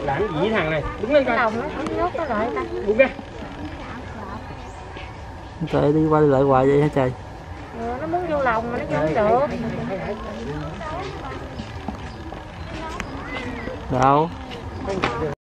Làm gì với thằng này? Đứng lên coi. Lòng nó không nhốt nó lại ta. Buông ra. Trời đi qua lại hoài vậy hả trời? Nó muốn vô lòng mà nó vô được. Đâu?